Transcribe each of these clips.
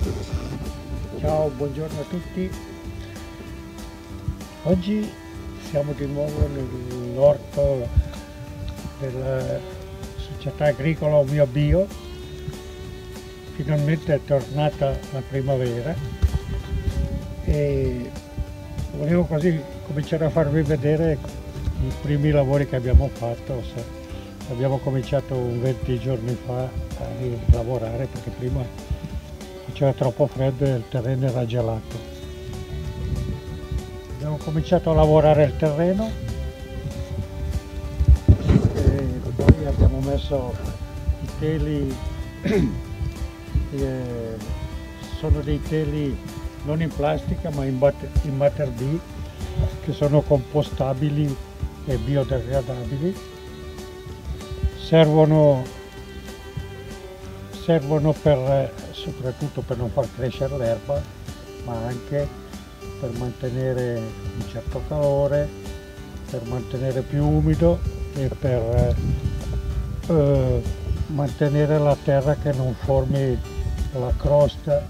Ciao, buongiorno a tutti. Oggi siamo di nuovo nell'orto della società agricola Mio Bio. Finalmente è tornata la primavera e volevo così cominciare a farvi vedere i primi lavori che abbiamo fatto. Abbiamo cominciato 20 giorni fa a lavorare perché prima faceva troppo freddo e il terreno era gelato. Abbiamo cominciato a lavorare il terreno e poi abbiamo messo i teli, sono dei teli non in plastica ma in Mater B, che sono compostabili e biodegradabili. Servono soprattutto per non far crescere l'erba, ma anche per mantenere un certo calore, per mantenere più umido e per mantenere la terra che non formi la crosta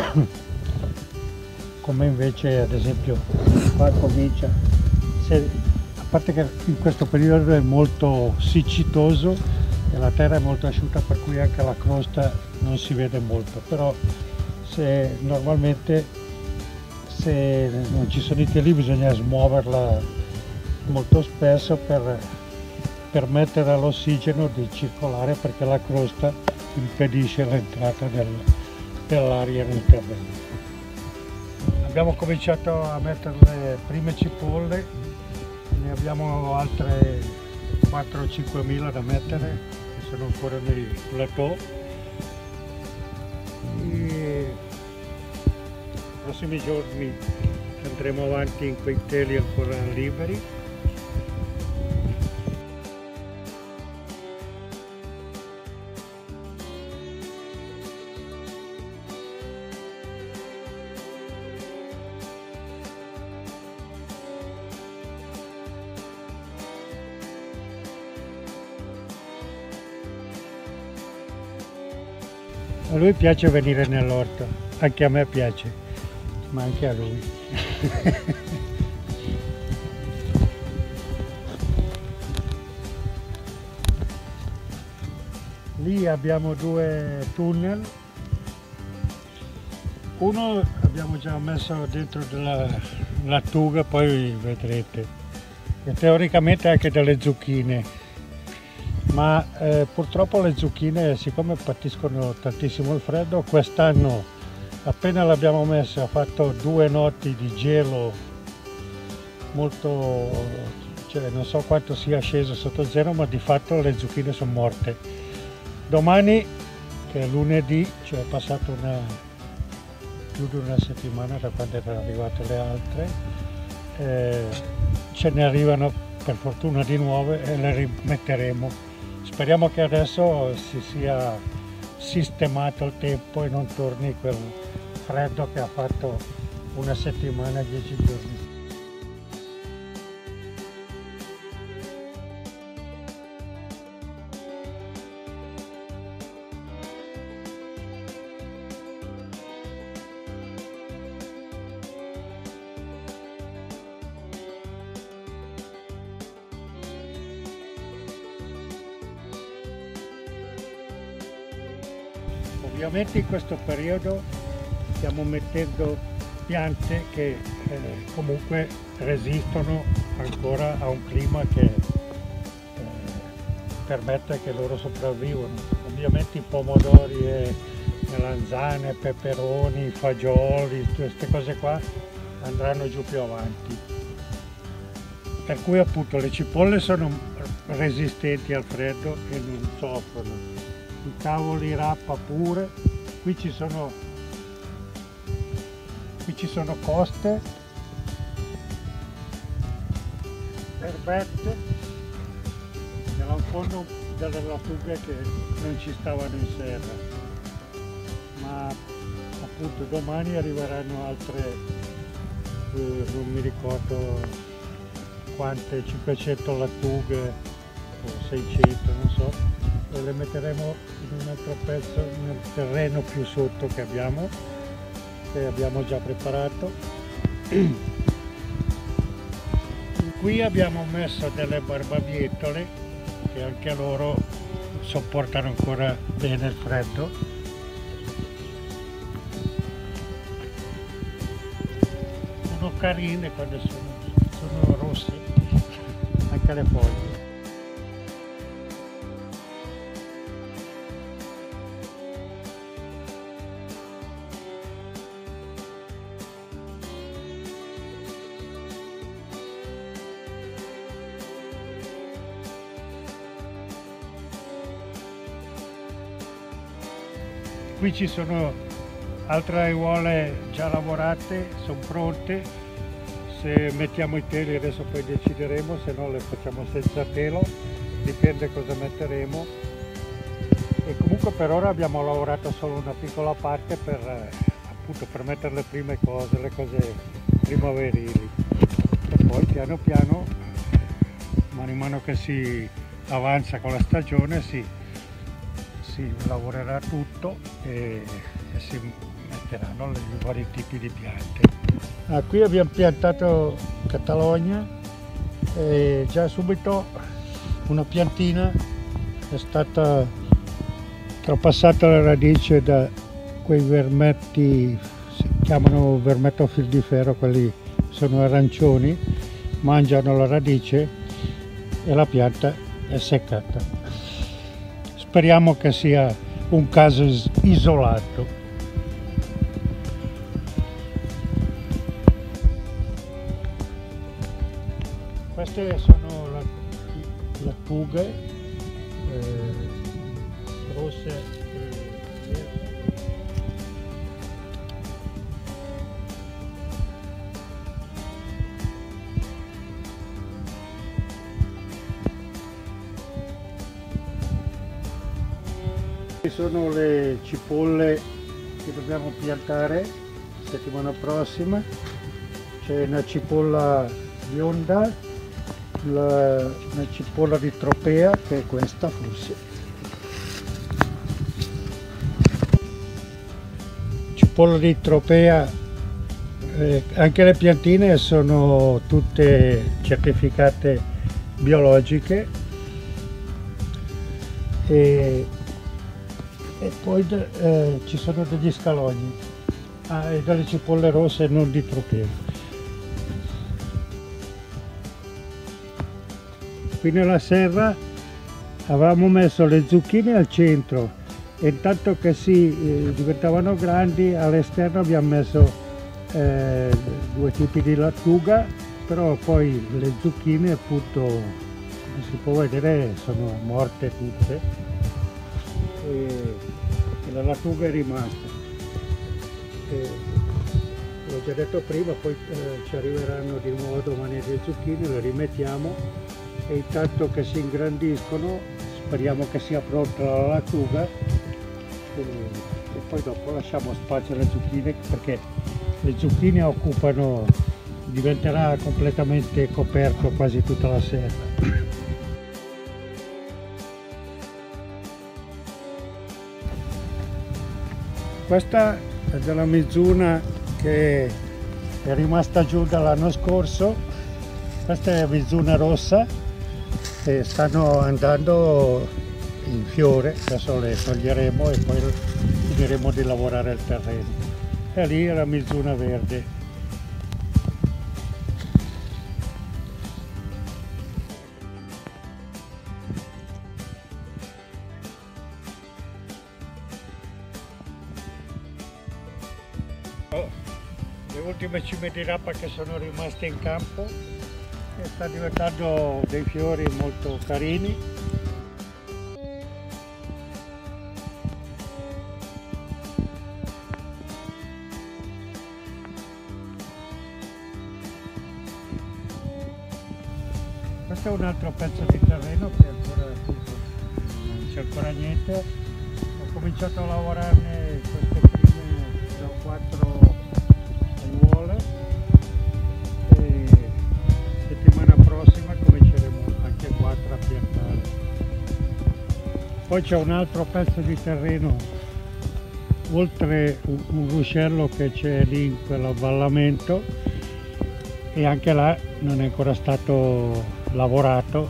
come invece ad esempio qua comincia, a parte che in questo periodo è molto siccitoso e la terra è molto asciutta, per cui anche la crosta non si vede molto, però normalmente se non ci sono i teli bisogna smuoverla molto spesso per permettere all'ossigeno di circolare, perché la crosta impedisce l'entrata dell'aria nel terreno. Abbiamo cominciato a mettere le prime cipolle, ne abbiamo altre 4 o 5 mila da mettere, che sono ancora nei plateau. E nei prossimi giorni andremo avanti in quei teli ancora liberi. A lui piace venire nell'orto, anche a me piace, ma anche a lui. Lì abbiamo 2 tunnel, uno abbiamo già messo dentro della lattuga, poi vedrete, e teoricamente anche delle zucchine. Ma purtroppo le zucchine, siccome patiscono tantissimo il freddo, quest'anno appena l'abbiamo messa ha fatto 2 notti di gelo molto, cioè non so quanto sia sceso sotto zero, ma di fatto le zucchine sono morte. Domani, che è lunedì, cioè è passata più di una settimana da quando erano arrivate le altre, ce ne arrivano per fortuna di nuove e le rimetteremo. Speriamo che adesso si sia sistemato il tempo e non torni quel freddo che ha fatto una settimana, 10 giorni. Ovviamente in questo periodo stiamo mettendo piante che comunque resistono ancora a un clima che permette che loro sopravvivano. Ovviamente i pomodori, melanzane, peperoni, fagioli, queste cose qua andranno giù più avanti. Per cui appunto le cipolle sono resistenti al freddo e non soffrono. I cavoli rappa pure, qui ci sono coste, erbette, nel fondo delle lattughe che non ci stavano in serra, ma appunto domani arriveranno altre, non mi ricordo quante, 500 lattughe o 600, non so, e le metteremo in un altro pezzo nel terreno più sotto che abbiamo, che abbiamo già preparato. Qui abbiamo messo delle barbabietole che anche loro sopportano ancora bene il freddo. Sono carine quando sono rosse, anche le foglie. Qui ci sono altre aiuole già lavorate, sono pronte. Se mettiamo i teli adesso poi decideremo, se no le facciamo senza telo, dipende cosa metteremo. E comunque per ora abbiamo lavorato solo una piccola parte per, appunto, per mettere le prime cose, le cose primaverili. E poi piano piano, man mano che si avanza con la stagione, si lavorerà tutto e si metteranno i vari tipi di piante. Qui abbiamo piantato Catalogna e già subito una piantina è stata trapassata la radice da quei vermetti, si chiamano vermetto a fil di ferro, quelli sono arancioni, mangiano la radice e la pianta è seccata. Speriamo che sia un caso isolato. Queste sono lattughe rosse e verdi. Sono le cipolle che dobbiamo piantare settimana prossima. C'è una cipolla bionda, una cipolla di tropea, che è questa forse, cipolla di tropea. Anche le piantine sono tutte certificate biologiche e poi ci sono degli scalogni e delle cipolle rosse non di tropea. Qui nella serra avevamo messo le zucchine al centro e intanto che diventavano grandi, all'esterno abbiamo messo due tipi di lattuga, però poi le zucchine, appunto, come si può vedere, sono morte tutte e la lattuga è rimasta. L'ho già detto prima, poi ci arriveranno di nuovo domani le zucchine, le rimettiamo e intanto che si ingrandiscono speriamo che sia pronta la lattuga e poi dopo lasciamo spazio alle zucchine, perché le zucchine diventerà completamente coperto quasi tutta la serra. Questa è della mezzuna che è rimasta giù dall'anno scorso. Questa è mezzuna rossa e stanno andando in fiore, adesso le toglieremo e poi finiremo di lavorare il terreno. E lì è la mezzuna verde. Le ultime cime di rapa che sono rimaste in campo e sta diventando dei fiori molto carini. Questo è un altro pezzo di terreno che ancora non c'è ancora niente. Ho cominciato a lavorarne queste prime 4 aiuole e settimana prossima cominceremo anche 4 a piantare. Poi c'è un altro pezzo di terreno oltre un ruscello che c'è lì in quell'avvallamento, e anche là non è ancora stato lavorato.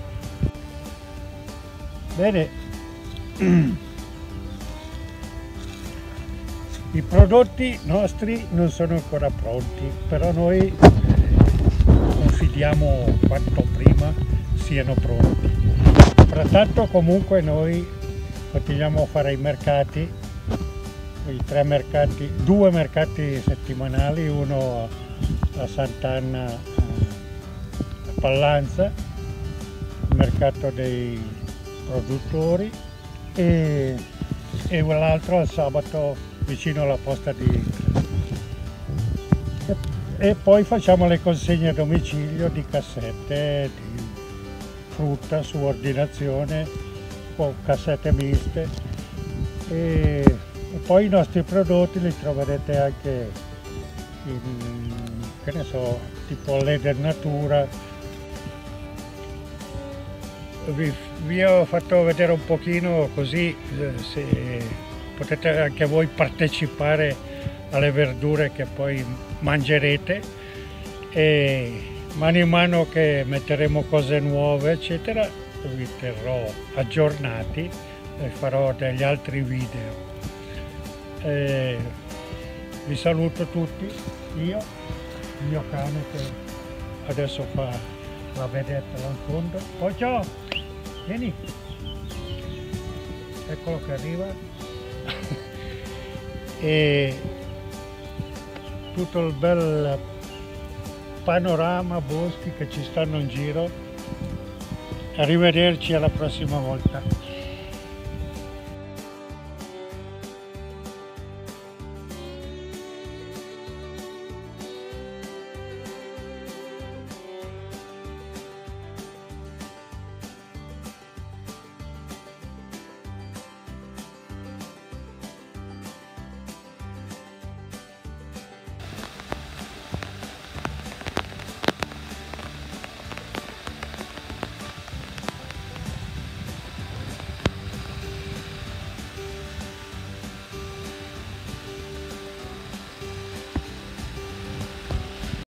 Bene, i prodotti nostri non sono ancora pronti, però noi confidiamo quanto prima siano pronti. Frattanto comunque noi continuiamo a fare i mercati, i 3 mercati, 2 mercati settimanali, uno a Sant'Anna a Pallanza, il mercato dei produttori, e l'altro al sabato vicino alla posta di... E poi facciamo le consegne a domicilio di cassette, di frutta su ordinazione, con cassette miste, e poi i nostri prodotti li troverete anche in, che ne so, tipo Leder Natura. Vi ho fatto vedere un pochino, così se potete anche voi partecipare alle verdure che poi mangerete, e mano in mano che metteremo cose nuove eccetera vi terrò aggiornati e farò degli altri video. Vi saluto tutti, io, il mio cane che adesso fa la vedetta là in fondo. Poi ciao, vieni, eccolo che arriva. E tutto il bel panorama, boschi che ci stanno in giro. Arrivederci alla prossima volta.